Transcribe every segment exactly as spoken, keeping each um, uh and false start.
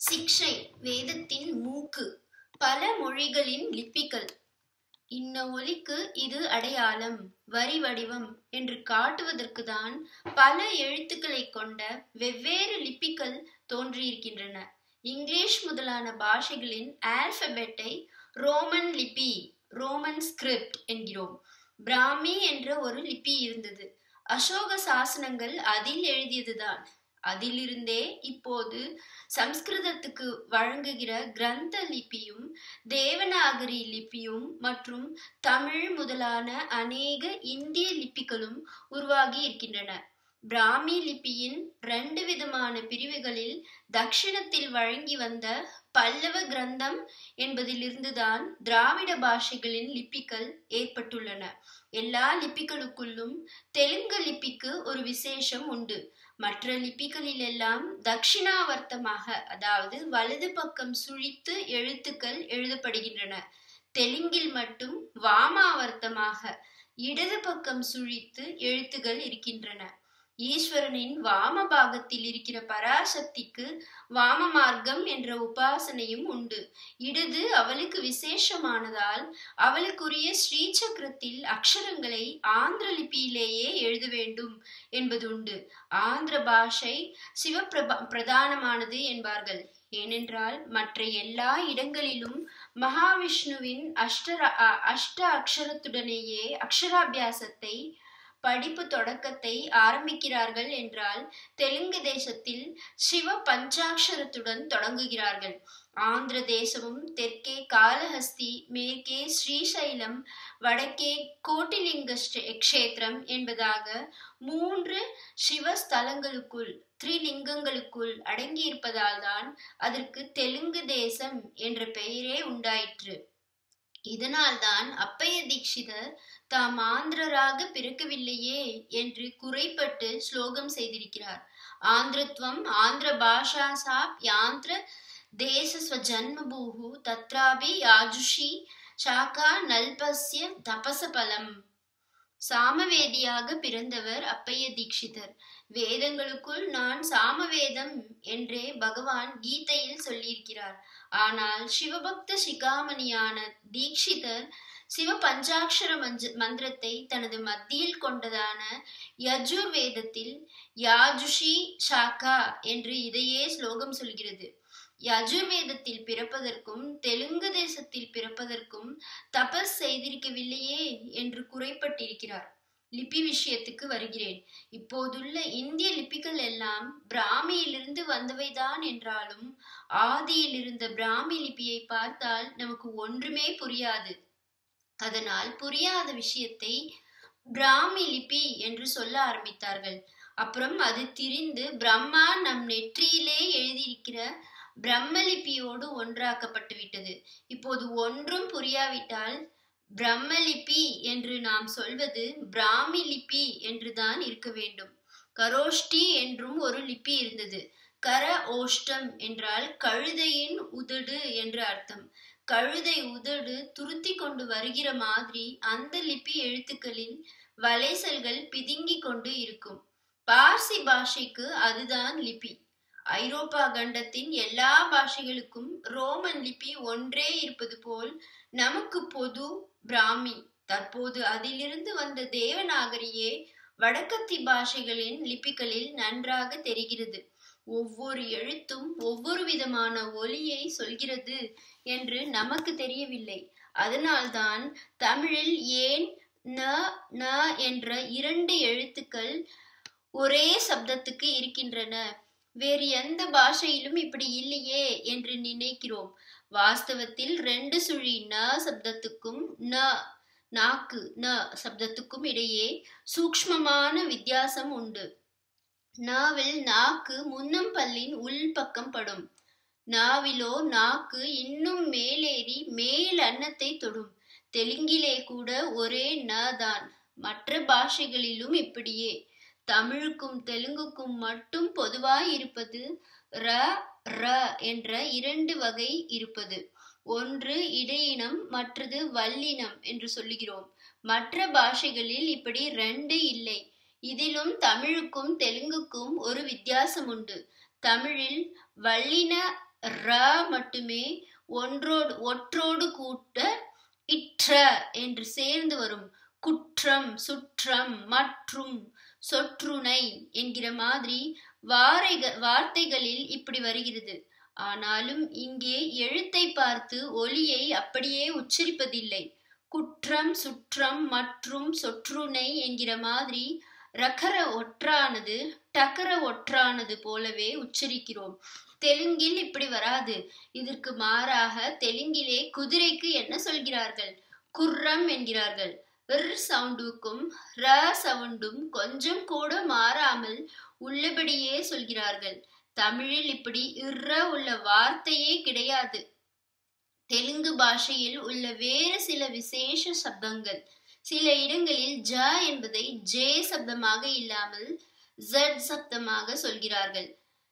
சிக்ஷை வேதத்தின் மூக்கு. பல மொழிகளின் லிப்பிகள். இன்ன ஒலிக்கு இது அடையாளம், வரி வடிவம் என்று காட்டுவதற்குதான் பல எழுத்துக்களை கொண்ட வெவ்வேறு லிப்பிகள் தோன்றியிருக்கின்றன. இங்கிலீஷ் முதலான பாஷைகளின் ஆல்பபெட்டை ரோமன் லிபி, ரோமன் ஸ்கிரிப்ட் என்கிறோம். பிராமி என்ற ஒரு லிபி இருந்தது. அசோக சாசனங்கள் அதில் எழுதியதுதான். அதிலிருந்தே இப்போது சம்ஸ்கிருதத்துக்கு வழங்குகிற கிரந்த லிபியும் தேவநாகரி லிபியும் மற்றும் தமிழ் முதலான அநேக இந்திய லிபிகளும் உருவாகி இருக்கின்றன. பிராமி லிபியின் இரண்டு விதமான பிரிவுகளில் தட்சிணத்தில் வழங்கி வந்த பல்லவ கிரந்தம் என்பதிலிருந்துதான் திராவிட பாஷைகளின் லிபிகள் ஏற்பட்டுள்ளன. எல்லா லிபிகளுக்குள்ளும் தெலுங்கு லிபிக்கு ஒரு விசேஷம் உண்டு. மற்ற லிபிகளிலெல்லாம் தட்சிணாவர்த்தமாக, அதாவது வலது பக்கம் சுழித்து எழுத்துக்கள் எழுதப்படுகின்றன. தெலுங்கில் மட்டும் வாமாவர்த்தமாக, இடது பக்கம் சுழித்து எழுத்துக்கள் இருக்கின்றன. ஈஸ்வரனின் வாம பாகத்தில் இருக்கிற பராசக்திக்கு வாம மார்க்கம் என்ற உபாசனையும் உண்டு. இடது அவளுக்கு விசேஷமானதால் அவளுக்குரிய ஸ்ரீசக்கரத்தில் அக்ஷரங்களை ஆந்திர லிபியிலேயே எழுத வேண்டும் என்பது உண்டு. ஆந்திர பாஷை சிவபிரபா பிரதானமானது என்பார்கள். ஏனென்றால் மற்ற எல்லா இடங்களிலும் மகாவிஷ்ணுவின் அஷ்ட அஷ்ட அக்ஷரத்துடனேயே அக்ஷராபியாசத்தை படிப்பு தொடக்கத்தை ஆரம்பிக்கிறார்கள் என்றால் தெலுங்கு தேசத்தில் சிவ பஞ்சாட்சரத்துடன் தொடங்குகிறார்கள். ஆந்திர தேசமும் தெற்கே காளஹஸ்தி, மேற்கே ஸ்ரீசைலம், வடக்கே கோட்டிலிங்க கஷேத்திரம் என்பதாக மூன்று சிவஸ்தலங்களுக்குள் த்ரிலிங்கங்களுக்குள் அடங்கியிருப்பதால் தான் அதற்கு தெலுங்கு தேசம் என்ற பெயரே உண்டாயிற்று. இதனால்தான் அப்பைய தீட்சிதர் தாம் ஆந்திரராக பிறக்கவில்லையே என்று குறைப்பட்டு ஸ்லோகம் செய்திருக்கிறார். ஆந்திரத்வம் ஆந்திர பாஷா சாப் யாந்திர தேச ஸ்வஜன்மபூஹு தத்ராபி யாஜுஷி சாகா நல்பஸ்ய தபசபலம். சாமவேதியாக பிறந்தவர் அப்பைய தீட்சிதர். வேதங்களுக்குள் நான் சாமவேதம் என்றே பகவான் கீதையில் சொல்லியிருக்கிறார். ஆனால் சிவபக்த சிகாமணியான தீட்சிதர் சிவ பஞ்சாட்சர மந்திரத்தை தனது மத்தியில் கொண்டதான யஜுர்வேதத்தில் யாஜுஷி சாக்கா என்று இதையே ஸ்லோகம் சொல்கிறது. யஜுர்வேதத்தில் பிறப்பதற்கும் தெலுங்கு தேசத்தில் பிறப்பதற்கும் தபஸ் செய்திருக்கவில்லையே என்று குறைப்பட்டிருக்கிறார். லிபி விஷயத்துக்கு வருகிறேன். இப்போதுள்ள இந்திய லிபிகள் எல்லாம் பிராமியிலிருந்து வந்தவைதான் என்றாலும் ஆதியில் இருந்த பிராமி லிபியை பார்த்தால் நமக்கு ஒன்றுமே புரியாது. அதனால் புரியாத விஷயத்தை பிராமி லிபி என்று சொல்ல ஆரம்பித்தார்கள். அப்புறம் அது திரிந்து பிரம்மா நம் நெற்றியிலே எழுதியிருக்கிற பிரம்மலிபியோடு ஒன்றாக்கப்பட்டு விட்டது. இப்போது ஒன்றும் புரியாவிட்டால் பிரம்மலிபி என்று நாம் சொல்வது பிராமி லிபி என்றுதான் இருக்க வேண்டும். கரோஷ்டி என்றும் ஒரு லிபி இருந்தது. கர ஓஷ்டம் என்றால் கழுதையின் உதடு என்று அர்த்தம். கழுதை உதடு துருத்தி கொண்டு வருகிற மாதிரி அந்த லிபி எழுத்துக்களில் வளைசல்கள் பிதுங்கி கொண்டு இருக்கும். பார்சி பாஷைக்கு அதுதான் லிபி. ஐரோப்பா கண்டத்தின் எல்லா பாஷைகளுக்கும் ரோமன் லிபி ஒன்றே இருப்பது போல் நமக்கு பொது பிராமி. தற்போது அதிலிருந்து வந்த தேவநாகரியே வடக்கத்தி பாஷைகளின் லிபிகளில் நன்றாக தெரிகிறது. ஒவ்வொரு எழுத்தும் ஒவ்வொரு விதமான ஒலியை சொல்கிறது என்று நமக்கு தெரியவில்லை. அதனால்தான் தமிழில் ஏன் ந ந என்ற இரண்டு எழுத்துக்கள் ஒரே சப்தத்துக்கு இருக்கின்றன, வேறு எந்த பாஷையிலும் இப்படி இல்லையே என்று நினைக்கிறோம். வாஸ்தவத்தில் ரெண்டு சுழி ந சப்தத்துக்கும் ந நாக்கு ந சப்தத்துக்கும் இடையே சூக்ஷ்மமான வித்தியாசம் உண்டு. நாவில் நாக்கு முன்னம் பல்லின் உள் பக்கம் படும். நாவிலோ நாக்கு இன்னும் மேலேறி மேல் அன்னத்தை தொடும். தெலுங்கிலே கூட ஒரே ந தான். மற்ற பாஷைகளிலும் இப்படியே. தமிழுக்கும் தெலுங்குக்கும் மட்டும் பொதுவாய் இருப்பது ர ர என்ற இரண்டு வகை இருப்பது. ஒன்று இடையினம், மற்றது வல்லினம் என்று சொல்லுகிறோம். மற்ற பாஷைகளில் இப்படி ரெண்டு இல்லை. இதிலும் தமிழுக்கும் தெலுங்குக்கும் ஒரு வித்தியாசம் உண்டு. தமிழில் வல்லின ர மட்டுமே ஒன்றோடு ஒற்றோடு கூட்ட இற்ற என்று சேர்ந்து வரும். குற்றம், சுற்றம், மற்றும், சொற்றுணை என்கிற மாதிரி வாரைக வார்த்தைகளில் இப்படி வருகிறது. ஆனாலும் இங்கே எழுத்தை பார்த்து ஒலியை அப்படியே உச்சரிப்பதில்லை. குற்றம், சுற்றம், மற்றும், சொற்றுணை என்கிற மாதிரி ரகர ஒற்றானது டகர ஒற்றானது போலவே உச்சரிக்கிறோம். தெலுங்கில் இப்படி வராது. இதற்கு மாறாக தெலுங்கிலே குதிரைக்கு என்ன சொல்கிறார்கள்? குர்ரம் என்கிறார்கள். ர் சவுண்டுக்கும் ர சவுண்டும் கொஞ்சம் கூட மாறாமல் உள்ளபடியே சொல்கிறார்கள். தமிழில் இப்படி இர்ற உள்ள வார்த்தையே கிடையாது. தெலுங்கு பாஷையில் உள்ள வேறு சில விசேஷ சப்தங்கள். சில இடங்களில் ஜ என்பதை ஜே சப்தமாக இல்லாமல் ஜட் சப்தமாக சொல்கிறார்கள்.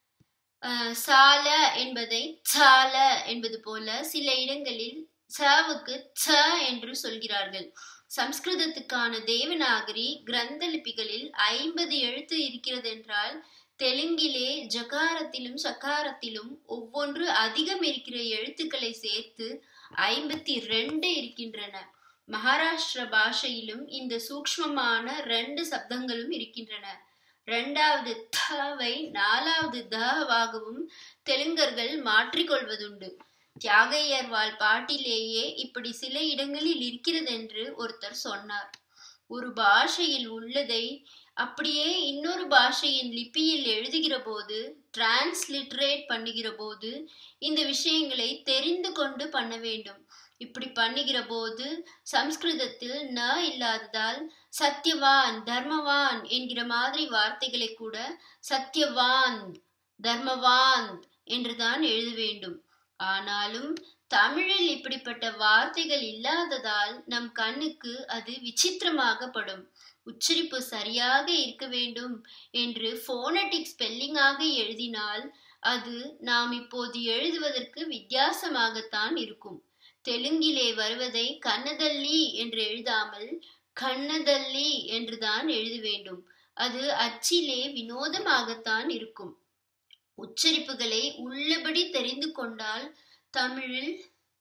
சால என்பதை சால என்பது போல சில இடங்களில் சவுக்கு ச என்று சொல்கிறார்கள். சம்ஸ்கிருதத்துக்கான தேவநாகரி கிரந்த லிபிகளில் ஐம்பது எழுத்து இருக்கிறது என்றால் தெலுங்கிலே ஜகாரத்திலும் சகாரத்திலும் ஒவ்வொன்று அதிகம் இருக்கிற எழுத்துக்களை சேர்த்து ஐம்பத்தி ரெண்டு இருக்கின்றன. மகாராஷ்டிர பாஷையிலும் இந்த சூக்ஷ்மமான ரெண்டு சப்தங்களும் இருக்கின்றன. இரண்டாவது தவை நாலாவது தவாகவும் தெலுங்கர்கள் மாற்றிக்கொள்வதுண்டு. தியாகையர்வாள் பாட்டிலேயே இப்படி சில இடங்களில் இருக்கிறது என்று ஒருத்தர் சொன்னார். ஒரு பாஷையில் உள்ளதை அப்படியே இன்னொரு பாஷையின் லிபியில் எழுதுகிற போது, டிரான்ஸ்லிட்ரேட் பண்ணுகிற போது இந்த விஷயங்களை தெரிந்து கொண்டு பண்ண வேண்டும். இப்படி பண்ணுகிற போது சம்ஸ்கிருதத்தில் ந இல்லாததால் சத்தியவான், தர்மவான் என்கிற மாதிரி வார்த்தைகளை கூட சத்தியவான், தர்மவான் என்றுதான் எழுத வேண்டும். ஆனாலும் தமிழில் இப்படிப்பட்ட வார்த்தைகள் இல்லாததால் நம் கண்ணுக்கு அது விசித்திரமாக படும். உச்சரிப்பு சரியாக இருக்க வேண்டும் என்று போனடிக் ஸ்பெல்லிங்காக எழுதினால் அது நாம் இப்போது எழுதுவதற்கு வித்தியாசமாகத்தான் இருக்கும். தெலுங்கிலே வருவதை கன்னதல்லி என்று எழுதாமல் கண்ணதல்லி என்றுதான் எழுத வேண்டும். அது அச்சிலே வினோதமாகத்தான் இருக்கும். உச்சரிப்புகளை உள்ளபடி தெரிந்து கொண்டால் தமிழில்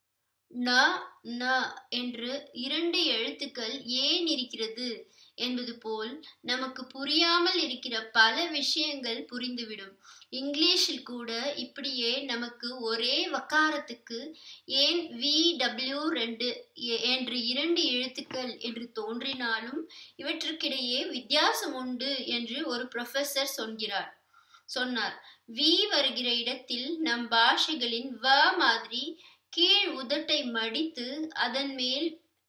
ந ந என்று இரண்டு எழுத்துக்கள் ஏன் இருக்கிறது என்பது போல் நமக்கு புரியாமல் இருக்கிற பல விஷயங்கள் புரிந்துவிடும். இங்கிலீஷில் கூட இப்படியே நமக்கு ஒரே வக்காரத்துக்கு ஏன் வி டபிள்யூ ரெண்டு என்று இரண்டு எழுத்துக்கள் என்று தோன்றினாலும் இவற்றுக்கிடையே வித்தியாசம் உண்டு என்று ஒரு ப்ரொஃபசர் சொல்கிறார் சொன்னார். வி வருகிற இடத்தில் நம் பாஷைகளின் வ மாதிரி கீழ் உதட்டை மடித்து அதன் மேல்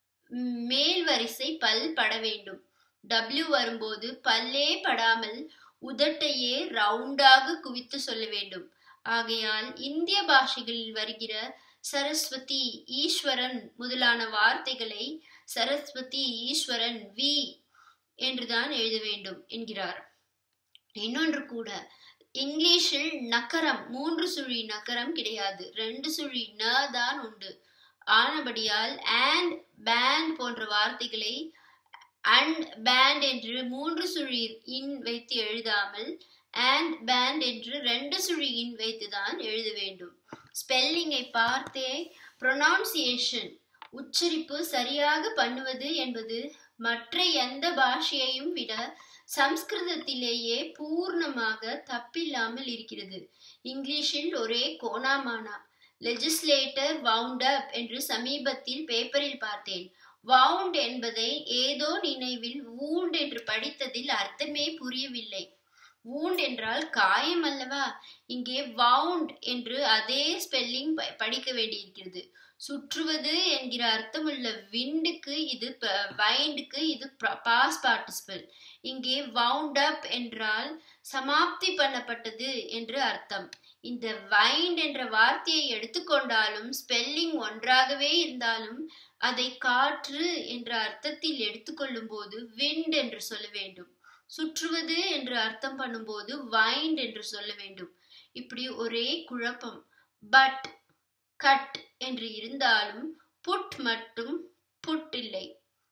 மேல் வரிசை பல் பட வேண்டும். டபிள்யூ வரும்போது பல்லே படாமல் உதட்டையே ரவுண்டாக குவித்து சொல்ல வேண்டும். ஆகையால் இந்திய பாஷைகளில் வருகிற சரஸ்வதி, ஈஸ்வரன் முதலான வார்த்தைகளை சரஸ்வதி, ஈஸ்வரன், வி என்றுதான் எழுத வேண்டும் என்கிறார். இன்னொன்று கூட, இங்கிலீஷில் நகரம் மூன்று சுழி நகரம் கிடையாது, ரெண்டு சுழி ந தான் உண்டு. ஆனபடியால் and, band போன்ற வார்த்தைகளை and band என்று மூன்று சுழி இன் வைத்து எழுதாமல் and band என்று ரெண்டு சுழி இன் வைத்துதான் எழுத வேண்டும். ஸ்பெல்லிங்கை பார்த்தே ப்ரொனவுன்சியேஷன் உச்சரிப்பு சரியாக பண்ணுவது என்பது மற்ற எந்த பாஷையையும் விட சம்ஸ்கிருதத்திலேயே பூர்ணமாக தப்பில்லாமல் இருக்கிறது. இங்கிலீஷில் ஒரே கோணாமானா. லெஜிஸ்லேட்டர் வவுண்ட் அப் என்று சமீபத்தில் பேப்பரில் பார்த்தேன். வவுண்ட் என்பதை ஏதோ நினைவில் வூண்ட் என்று படித்ததில் அர்த்தமே புரியவில்லை. வூண்ட் என்றால் காயம் அல்லவா? இங்கே வவுண்ட் என்று அதே ஸ்பெல்லிங் படிக்க வேண்டியிருக்கிறது. சுற்றுவது என்கிற அர்த்தமுள்ள விண்டுக்கு இது வைண்டுக்கு இது பாஸ்ட் பார்ட்டிசிபிள். இங்கே வவுண்ட் அப் என்றால் சமாப்தி பண்ணப்பட்டது என்று அர்த்தம். இந்த வைண்ட் என்ற வார்த்தையை எடுத்துக்கொண்டாலும் ஸ்பெல்லிங் ஒன்றாகவே இருந்தாலும் அதை காற்று என்ற அர்த்தத்தில் எடுத்துக்கொள்ளும் போது விண்ட் என்று சொல்ல வேண்டும். சுற்றுவது என்று அர்த்தம் பண்ணும்போது வைண்ட் என்று சொல்ல வேண்டும். இப்படி ஒரே குழப்பம். பட், கட் என்று இருந்தாலும் புட் மட்டும் புட் இல்லை,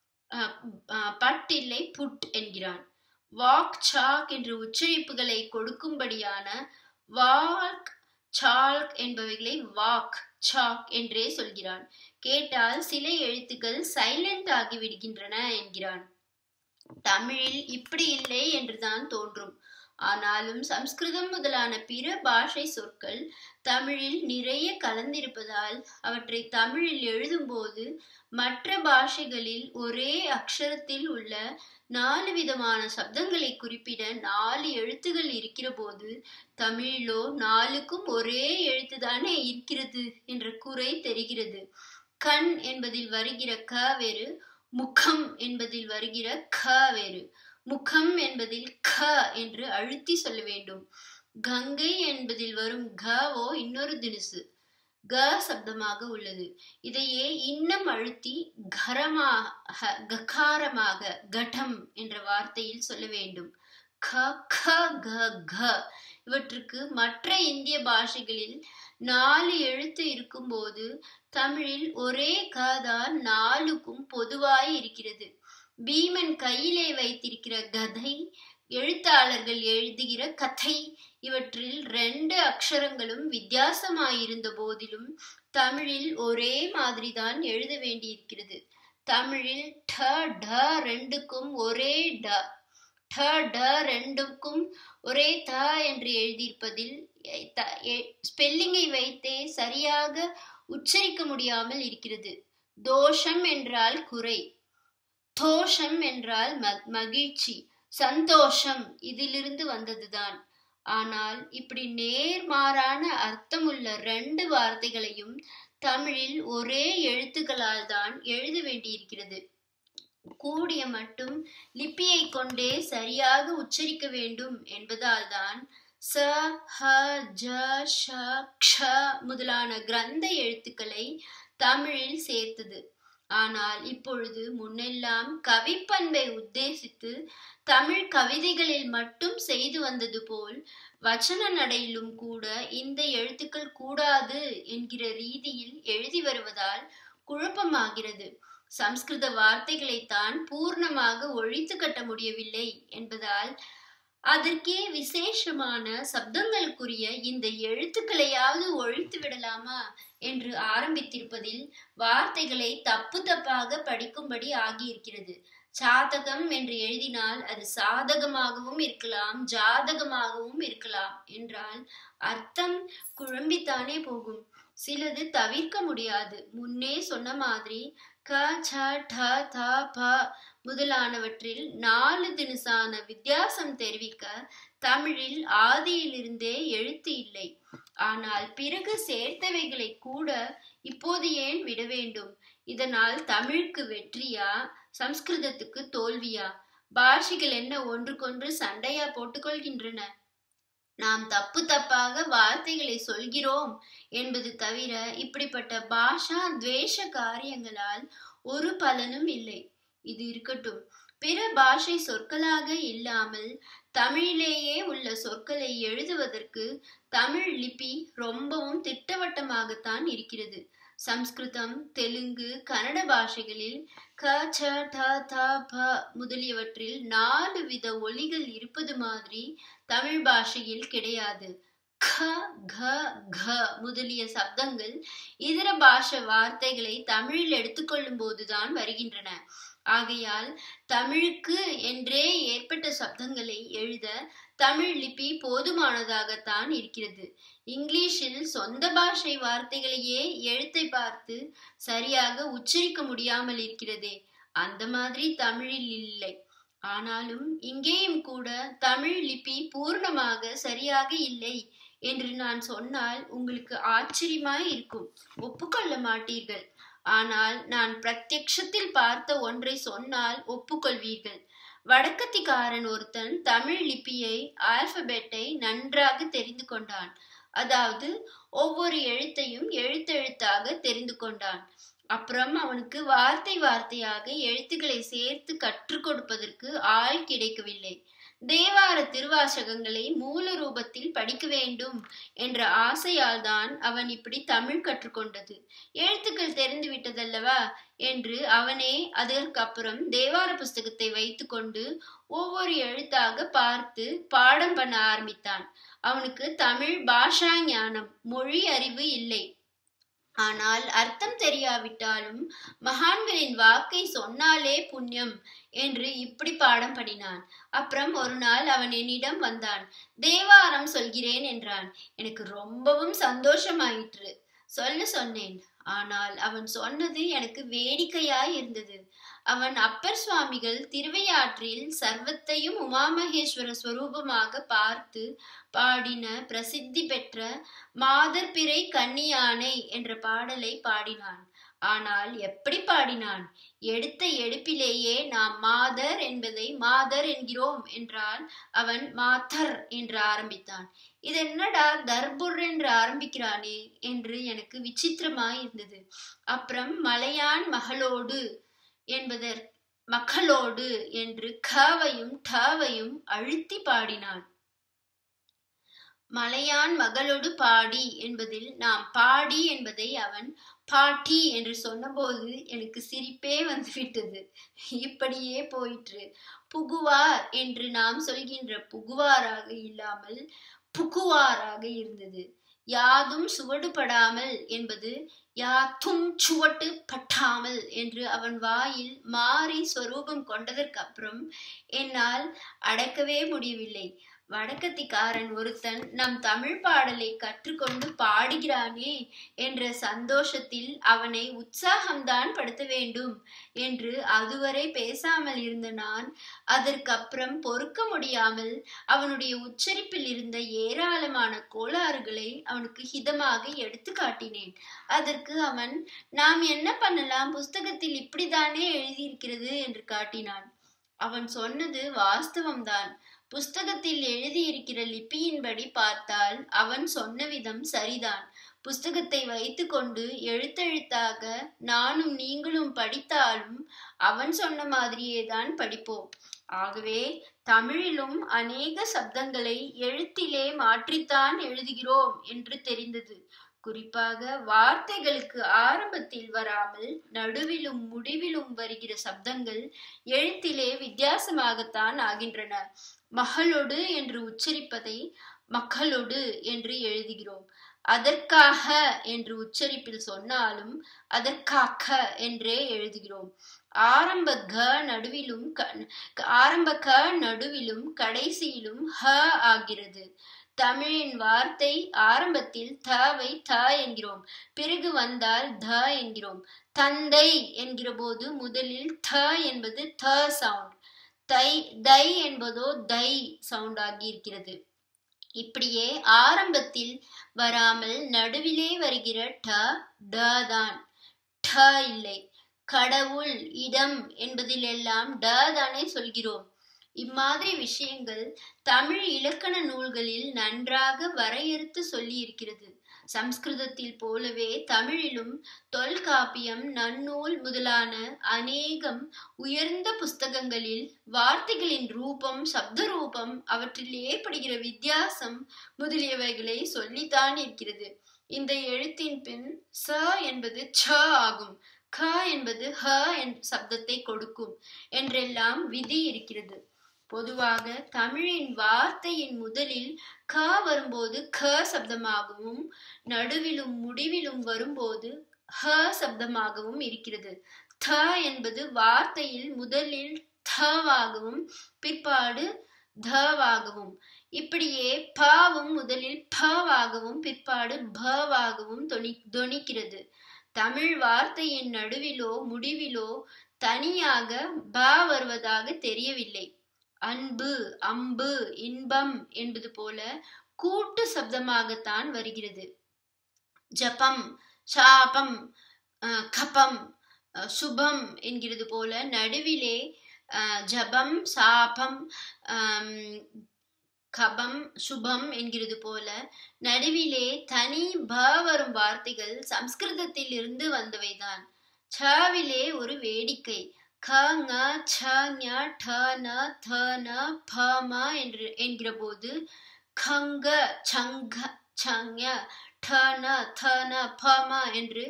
பட் இல்லை, புட் என்கிறான். வாக், சாக் என்று உச்சரிப்புகளை கொடுக்கும்படியான வாக், சால்க் என்பவைகளை வாக், சாக் என்றே சொல்கிறான். கேட்டால் சில எழுத்துக்கள் சைலண்ட் ஆகி விடுகின்றன என்கிறான். தமிழில் இப்படி இல்லை என்றுதான் தோன்றும். ஆனாலும் சம்ஸ்கிருதம் முதலான பிற பாஷை சொற்கள் தமிழில் நிறைய கலந்திருப்பதால் அவற்றை தமிழில் எழுதும்போது மற்ற பாஷைகளில் ஒரே அக்ஷரத்தில் உள்ள நாலு விதமான சப்தங்களை குறிப்பிட நாலு எழுத்துகள் இருக்கிற போது தமிழிலோ நாலுக்கும் ஒரே எழுத்துதானே இருக்கிறது என்ற குறை தெரிகிறது. கண் என்பதில் வருகிற க வேறு, முகம் என்பதில் வருகிற க வேறு. முகம் என்பதில் க என்று அழுத்தி சொல்ல வேண்டும். கங்கை என்பதில் வரும் கவோ இன்னொரு தினுசு, க சப்தமாக உள்ளது. இதையே இன்னும் அழுத்தி கரமாக ககாரமாக கடம் என்ற வார்த்தையில் சொல்ல வேண்டும். க க க க. இவற்றுக்கு மற்ற இந்திய பாஷைகளில் நாலு எழுத்து இருக்கும் போது தமிழில் ஒரே க தான் நாலுக்கும் பொதுவாய் இருக்கிறது. பீமன் கையிலே வைத்திருக்கிற கதை, எழுத்தாளர்கள் எழுதுகிற கதை, இவற்றில் ரெண்டு அக்ஷரங்களும் வித்தியாசமாயிருந்த போதிலும் தமிழில் ஒரே மாதிரிதான் எழுத வேண்டியிருக்கிறது. தமிழில் ட ட ரெண்டுக்கும் ஒரே ட, ட ட ரெண்டுக்கும் ஒரே த என்று எழுதியிருப்பதில் ஸ்பெல்லிங்கை வைத்தே சரியாக உச்சரிக்க முடியாமல் இருக்கிறது. தோஷம் என்றால் குறை, தோஷம் என்றால் மகிழ்ச்சி, சந்தோஷம் இதிலிருந்து வந்ததுதான். ஆனால் இப்படி நேர்மாறான அர்த்தமுள்ள ரெண்டு வார்த்தைகளையும் தமிழில் ஒரே எழுத்துக்களால் தான் எழுத வேண்டியிருக்கிறது. கூடிய மட்டும் லிப்பியை கொண்டே சரியாக உச்சரிக்க வேண்டும் என்பதால் தான் ச ஹ ஜ ஷ க்ஷ முதலான கிரந்த எழுத்துக்களை தமிழில் சேர்த்தது. ஆனால் இப்பொழுது முன்னெல்லாம் கவிப்பண்பை உத்தேசித்து தமிழ் கவிதைகளில் மட்டும் செய்து வந்தது போல் வச்சன நடையிலும் கூட இந்த எழுத்துக்கள் கூடாது என்கிற ரீதியில் எழுதி வருவதால் குழப்பமாகிறது. சம்ஸ்கிருத வார்த்தைகளைத்தான் பூர்ணமாக ஒழித்து கட்ட முடியவில்லை என்பதால் அதற்கே விசேஷமான சப்தங்களுக்குரிய இந்த எழுத்துக்களையாவது ஒழித்து விடலாமா என்று ஆரம்பித்திருப்பதில் வார்த்தைகளை தப்பு தப்பாக படிக்கும்படி ஆகியிருக்கிறது. சாதகம் என்று எழுதினால் அது சாதகமாகவும் இருக்கலாம், ஜாதகமாகவும் இருக்கலாம் என்றால் அர்த்தம் குழம்பித்தானே போகும். சிலது தவிர்க்க முடியாது. முன்னே சொன்ன மாதிரி க ச ட த ப முதலானவற்றில் நாலு தினுசான வித்தியாசம் தெரிவிக்க தமிழில் ஆதியிலிருந்தே எழுத்து இல்லை. ஆனால் பிறகு சேர்த்தவைகளை கூட இப்போது ஏன் விட வேண்டும்? இதனால் தமிழுக்கு வெற்றியா, சம்ஸ்கிருதத்துக்கு தோல்வியா? பாஷைகள் என்ன ஒன்றுக்கொன்று சண்டையா போட்டுக்கொள்கின்றன? நாம் தப்பு தப்பாக வார்த்தைகளை சொல்கிறோம் என்பது தவிர இப்படிப்பட்ட பாஷா துவேஷ காரியங்களால் ஒரு பலனும் இல்லை. இது இருக்கட்டும். பிற பாஷை சொற்களாக இல்லாமல் தமிழிலேயே உள்ள சொற்களை எழுதுவதற்கு தமிழ் லிபி ரொம்பவும் திட்டவட்டமாகத்தான் இருக்கிறது. சம்ஸ்கிருதம், தெலுங்கு, கன்னட பாஷைகளில் க ச ட த ப முதலியவற்றில் நாலு வித ஒலிகள் இருப்பது மாதிரி தமிழ் பாஷையில் கிடையாது. க க க முதலிய சப்தங்கள் இதர பாஷை வார்த்தைகளை தமிழில் எடுத்துக்கொள்ளும் போதுதான் வருகின்றன. ஆகையால் தமிழுக்கு என்றே ஏற்பட்ட சப்தங்களை எழுத தமிழ் லிபி போதுமானதாகத்தான் இருக்கிறது. இங்கிலீஷில் சொந்த பாஷை வார்த்தைகளையே எழுத்தை பார்த்து சரியாக உச்சரிக்க முடியாமல் இருக்கிறதே, அந்த மாதிரி தமிழில் இல்லை. ஆனாலும் இங்கேயும் கூட தமிழ் லிபி பூர்ணமாக சரியாக இல்லை என்று நான் சொன்னால் உங்களுக்கு ஆச்சரியமாய் இருக்கும், ஒப்புக்கொள்ள மாட்டீர்கள். ஆனால் நான் பிரத்யக்ஷத்தில் பார்த்த ஒன்றை சொன்னால் ஒப்புக்கொள்வீர்கள். வடக்கத்திக்காரன் ஒருத்தன் தமிழ் லிபியை, ஆல்பபெட்டை நன்றாக தெரிந்து கொண்டான். அதாவது ஒவ்வொரு எழுத்தையும் எழுத்தெழுத்தாக தெரிந்து கொண்டான். அப்புறம் அவனுக்கு வார்த்தை வார்த்தையாக எழுத்துக்களை சேர்த்து கற்றுக் கொடுப்பதற்கு ஆள் கிடைக்கவில்லை. தேவார திருவாசகங்களை மூல ரூபத்தில் படிக்க வேண்டும் என்ற ஆசையால் தான் அவன் இப்படி தமிழ் கற்றுக்கொண்டது. எழுத்துக்கள் தெரிந்து விட்டதல்லவா என்று அவனே அதற்கப்புறம் தேவார புஸ்தகத்தை வைத்துக்கொண்டு ஒவ்வொரு எழுத்தாக பார்த்து பாடம் பண்ண ஆரம்பித்தான். அவனுக்கு தமிழ் பாஷா ஞானம், மொழி அறிவு இல்லை. ஆனால் அர்த்தம் தெரியாவிட்டாலும் மகான்களின் வாக்கை சொன்னாலே புண்ணியம் என்று இப்படி பாடம் பண்ணினான். அப்புறம் ஒரு நாள் அவன் என்னிடம் வந்தான். தேவாரம் சொல்கிறேன் என்றான். எனக்கு ரொம்பவும் சந்தோஷமாயிற்று. சொல்ல சொன்னேன். ஆனால் அவன் சொன்னது எனக்கு வேடிக்கையாய் இருந்தது. அவன் அப்பர் சுவாமிகள் திருவையாற்றில் சர்வத்தையும் உமாமகேஸ்வர ஸ்வரூபமாக பார்த்து பாடின பிரசித்தி பெற்ற மாதர்பிறை கன்னியானை என்ற பாடலை பாடினான். ஆனால் எப்படி பாடினான்? எடுத்த எடுப்பிலேயே நாம் மாதர் என்பதை மாதர் என்கிறோம் என்றால் அவன் மாதர் என்று ஆரம்பித்தான். இது என்னடா தர்புர் என்று ஆரம்பிக்கிறானே என்று எனக்கு விசித்திரமாய் இருந்தது. அப்புறம் மலையான் மகளோடு என்பதற் மக்களோடு என்று கவையும் டவையும் அழுத்தி பாடினான். மலையான் மகளோடு பாடி என்பதில் நாம் பாடி என்பதை அவன் பாட்டி என்று சொன்னபோது எனக்கு சிரிப்பே வந்துவிட்டது. இப்படியே போயிற்று. புகுவார் என்று நாம் சொல்கின்ற புகுவாராக இல்லாமல் புகுவாராக இருந்தது. யாதும் சுவடுபடாமல் என்பது யாத்தும் சுவட்டு பட்டாமல் என்று அவன் வாயில் மாறி சொரூபம் கொண்டதற்கு அப்புறம் என்னால் அடக்கவே முடியவில்லை. வடக்கத்திக்காரன் ஒருத்தன் நம் தமிழ் பாடலை கற்றுக்கொண்டு பாடுகிறானே என்ற சந்தோஷத்தில் அவனை உற்சாகம்தான் படுத்த வேண்டும் என்று அதுவரை பேசாமல் இருந்த நான் அதற்கப்புறம் பொறுக்க முடியாமல் அவனுடைய உச்சரிப்பில் இருந்த ஏராளமான கோளாறுகளை அவனுக்கு ஹிதமாக எடுத்து காட்டினேன். அதற்கு அவன், நாம் என்ன பண்ணலாம், புஸ்தகத்தில் இப்படித்தானே எழுதியிருக்கிறது என்று காட்டினான். அவன் சொன்னது வாஸ்தவம்தான். புஸ்தகத்தில் எழுதியிருக்கிற லிபியின்படி பார்த்தால் அவன் சொன்ன விதம் சரிதான். புஸ்தகத்தை வைத்து கொண்டு எழுத்தெழுத்தாக நானும் நீங்களும் படித்தாலும் அவன் சொன்ன மாதிரியேதான் படிப்போம். ஆகவே தமிழிலும் அநேக சப்தங்களை எழுத்திலே மாற்றித்தான் எழுதுகிறோம் என்று தெரிந்தது. குறிப்பாக வார்த்தைகளுக்கு ஆரம்பத்தில் வராமல் நடுவிலும் முடிவிலும் வருகிற சப்தங்கள் எழுத்திலே வித்தியாசமாகத்தான் ஆகின்றன. மகளோடு என்று உச்சரிப்பதை மக்களோடு என்று எழுதுகிறோம். அதற்காக என்று உச்சரிப்பில் சொன்னாலும் அதற்காக என்றே எழுதுகிறோம். ஆரம்ப க நடுவிலும் ஆரம்ப க நடுவிலும் கடைசியிலும் ஹ ஆகிறது. தமிழின் வார்த்தை ஆரம்பத்தில் தவை த என்கிறோம், பிறகு வந்தால் த என்கிறோம். தந்தை என்கிற போது முதலில் த என்பது த சவுண்ட், தை தை என்பதோ தை சவுண்ட் ஆகி இருக்கிறது. இப்படியே ஆரம்பத்தில் வராமல் நடுவிலே வருகிற ட ட தான், ட இல்லை. கடவுள், இடம் என்பதில் எல்லாம் ட தானே சொல்கிறோம். இம்மாதிரி விஷயங்கள் தமிழ் இலக்கண நூல்களில் நன்றாக வரையறுத்து சொல்லி இருக்கிறது. சம்ஸ்கிருதத்தில் போலவே தமிழிலும் தொல்காப்பியம், நன்னூல் முதலான அநேகம் உயர்ந்த புஸ்தகங்களில் வார்த்தைகளின் ரூபம், சப்த ரூபம், அவற்றில் ஏற்படுகிற வித்தியாசம் முதலியவைகளை சொல்லித்தான் இருக்கிறது. இந்த எழுத்தின் பின் ச என்பது ச ஆகும், க என்பது ஹ என்ற சப்தத்தை கொடுக்கும் என்றெல்லாம் விதி இருக்கிறது. பொதுவாக தமிழின் வார்த்தையின் முதலில் க வரும்போது க சப்தமாகவும் நடுவிலும் முடிவிலும் வரும்போது ஹ சப்தமாகவும் இருக்கிறது. த என்பது வார்த்தையில் முதலில் தவாகவும் பிற்பாடு தவாகவும், இப்படியே பாவும் முதலில் பவாகவும் பிற்பாடு பவாகவும் தொனி தொனிக்கிறது. தமிழ் வார்த்தையின் நடுவிலோ முடிவிலோ தனியாக ப வருவதாக தெரியவில்லை. அன்பு, அம்பு, இன்பம் என்பது போல கூட்டு சப்தமாகத்தான் வருகிறது. ஜபம், சாபம், கபம், சுபம் என்கிறது போல நடுவிலே ஜபம், சாபம், கபம், சுபம் என்கிறது போல நடுவிலே தனி ப வரும் வார்த்தைகள் சம்ஸ்கிருதத்தில் இருந்து வந்தவைதான். சாவிலே ஒரு வேடிக்கை. க ங ச ஞ ட ந த ந ப ம என்று என்கிற போது கங்க சங்க சங்க ட ந த ந ப ம என்று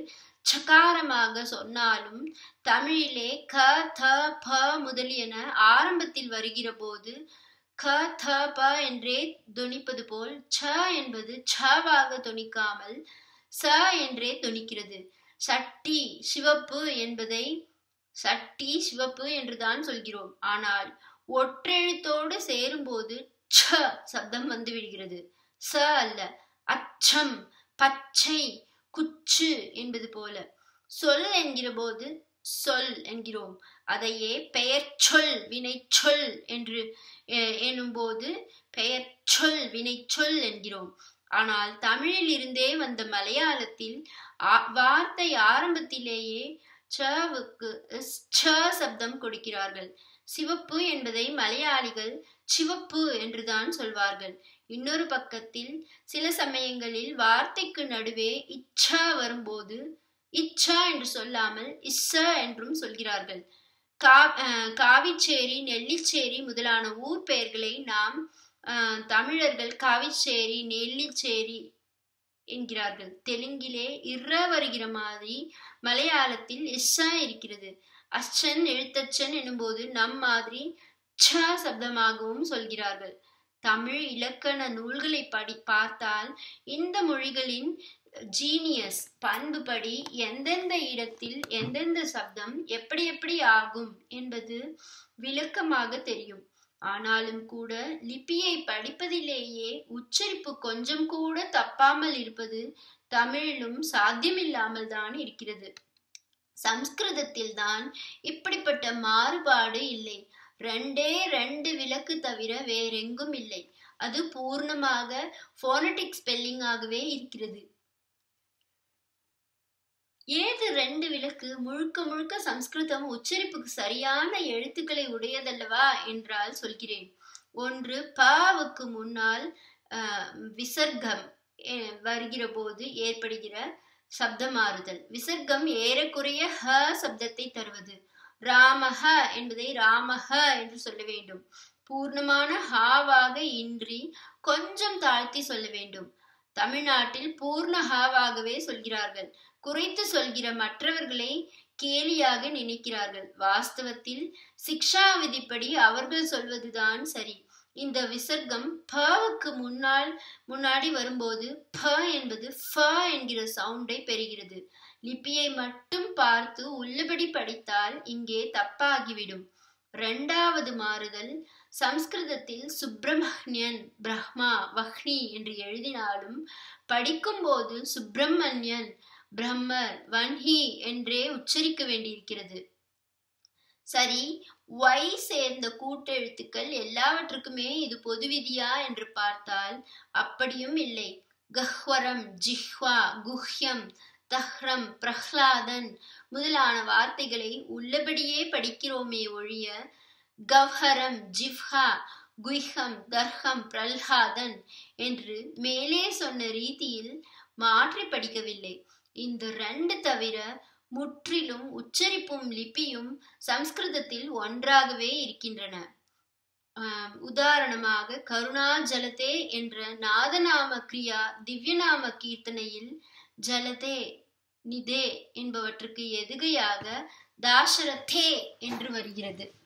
சகாரமாக சொன்னாலும் தமிழிலே க த ப முதலியன ஆரம்பத்தில் வருகிற போது க த ப என்றே தொனிப்பது போல் ச என்பது சவாக தொனிக்காமல் ச என்றே தொனிக்கிறது. சட்டி சிவப்பு என்பதை சட்டி சிவப்பு என்றுதான் சொல்கிறோம். ஆனால் ஒற்றெழுத்தோடு சேரும்போது ச சப்தம் வந்து விடுகிறது, ச அல்ல. அச்சம், பச்சை, குச்சு என்பது போல. சொல் என்கிற போது சொல் என்கிறோம். அதையே பெயர் சொல் வினை சொல் என்று எனும் போது பெயர் சொல் வினை சொல் என்கிறோம். ஆனால் தமிழில் இருந்தே வந்த மலையாளத்தில் வார்த்தை ஆரம்பத்திலேயே சவுக்கு ச சப்தம் கொடுக்கிறார்கள். சிவப்பு என்பதை மலையாளிகள் சிவப்பு என்றுதான் சொல்வார்கள். இன்னொரு பக்கத்தில் சில சமயங்களில் வார்த்தைக்கு நடுவே இச்சா வரும்போது இச்சா என்று சொல்லாமல் இஸ்ஸ என்றும் சொல்கிறார்கள். கா காவிச்சேரி, நெல்லிச்சேரி முதலான ஊர் பெயர்களை நாம் அஹ் தமிழர்கள் காவிச்சேரி, நெல்லிச்சேரி என்கிறார்கள். தெலுங்கிலே இர்ர வருகிற மாதிரி மலையாளத்தில் இஸ்ஸா இருக்கிறது. அச்சன் எழுத்தச்சன் எனும்போது நம் மாதிரி ச சப்தமாகவும் சொல்கிறார்கள். தமிழ் இலக்கண நூல்களை படி பார்த்தால் இந்த மொழிகளின் ஜீனியஸ் பண்புபடி எந்தெந்த இடத்தில் எந்தெந்த சப்தம் எப்படி எப்படி ஆகும் என்பது விளக்கமாக தெரியும். ஆனாலும் கூட லிபியை படிப்பதிலேயே உச்சரிப்பு கொஞ்சம் கூட தப்பாமல் இருப்பது தமிழிலும் சாத்தியமில்லாமல் தான் இருக்கிறது. சம்ஸ்கிருதத்தில் தான் இப்படிப்பட்ட மாறுபாடு இல்லை. ரெண்டே ரெண்டு விலக்கு தவிர வேறெங்கும் இல்லை. அது பூர்ணமாக போனடிக் ஸ்பெல்லிங் ஆகவே இருக்கிறது. ஏது ரெண்டு விலக்கு? முழுக்க முழுக்க சம்ஸ்கிருதம் உச்சரிப்புக்கு சரியான எழுத்துக்களை உடையதல்லவா என்றால் சொல்கிறேன். ஒன்று பாவுக்கு முன்னால் அஹ் விசர்க்கம் வருகிற போது ஏற்படுகிற சப்த மாறுதல். விசர்க்கம் ஏறக்குறைய ஹ சப்தத்தை தருவது. ராமஹ என்பதை ராமஹ என்று சொல்ல வேண்டும். பூர்ணமான ஹாவாக இன்றி கொஞ்சம் தாழ்த்தி சொல்ல வேண்டும். தமிழ்நாட்டில் பூர்ண ஹாவாகவே சொல்கிறார்கள். குறைத்து சொல்கிற மற்றவர்களை கேலியாக நினைக்கிறார்கள். வாஸ்தவத்தில் சிக்ஷா விதிப்படி அவர்கள் சொல்வதுதான் சரி. இந்த விசர்க்கம் பவுக்கு முன்னால் முன்னாடி வரும்போது ப என்பது ஃப என்கிற சவுண்டை பெறுகிறது. லிபியை மட்டும் பார்த்து உள்ளபடி படித்தால் இங்கே தப்பாகிவிடும். இரண்டாவது மாறுதல், சம்ஸ்கிருதத்தில் சுப்பிரமணியன் பிரம்மா வஹ்னி என்று எழுதினாலும் படிக்கும் போது சுப்பிரமணியன் பிரம்மர் வன்ஹி என்றே உச்சரிக்க வேண்டியிருக்கிறது. சரி, ஒய் சேர்ந்த கூட்டெழுத்துக்கள் எல்லாவற்றுக்குமே இது பொது விதியா என்று பார்த்தால் அப்படியும் இல்லை. கஹ்வரம், ஜிஹ்வா, குஹ்யம், தஹ்ரம், பிரஹ்லாதன் முதலான வார்த்தைகளை உள்ளபடியே படிக்கிறோமே ஒழிய கவ்ஹரம், ஜிவ்ஹா, குய்ஹம், தர்ஹம், பிரல்ஹாதன் என்று மேலே சொன்ன ரீதியில் மாற்றி படிக்கவில்லை. இந்த ரெண்டு தவிர முற்றிலும் உச்சரிப்பும் லிபியும் சம்ஸ்கிருதத்தில் ஒன்றாகவே இருக்கின்றன. உதாரணமாக கருணா ஜலதே என்ற நாதநாம கிரியா திவ்யநாம கீர்த்தனையில் ஜலதே நிதே என்பவற்றுக்கு எதுகையாக தாசரதே என்று வருகிறது.